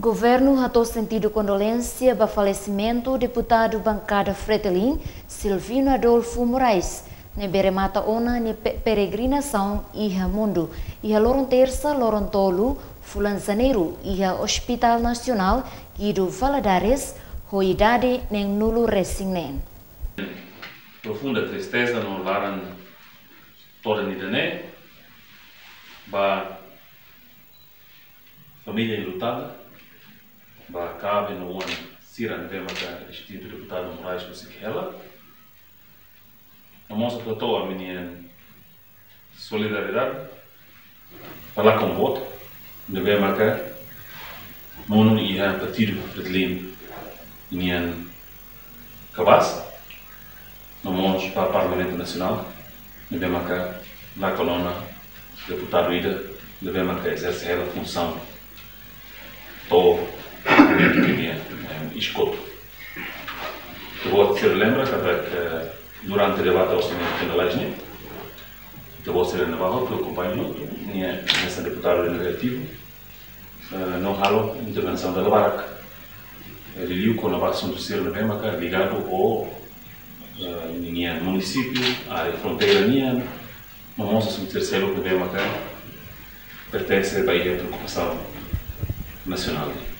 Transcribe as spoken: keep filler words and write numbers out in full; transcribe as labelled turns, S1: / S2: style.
S1: Governo ratou sentido condolência para falecimento do deputado bancada Fretilin, Silvino Adolfo Moraes, ne beremata ona ne peregrinação iha mundo, iha loron terça, loron tolu, fulan janeiro, iha Hospital Nacional, Guido Valadares, hoidade nem nulo ressignen.
S2: Profunda tristeza no laran toda nidane, ba família enlutada, ba cabe no ano siran vema ka distinto deputado Moraes Kusikela. Nós tratou a minha solidariedade, falar com voto, de vema ka mono ia partido Fretilin minha cabaz. Nós para o Parlamento Nacional, devemos que na coluna deputado ida, devemos que exerce ela função do que escuto. Eu vou te lembrar que durante o debate orçamento da lei, eu vou ser renovado pelo companheiro, nessa deputada legislativa, não halo intervenção da Baraca. Ele liu com a ação do ser ligado ao minha município, a fronteira minha, não se o terceiro problema que pertence à Bahia de Preocupação Nacional.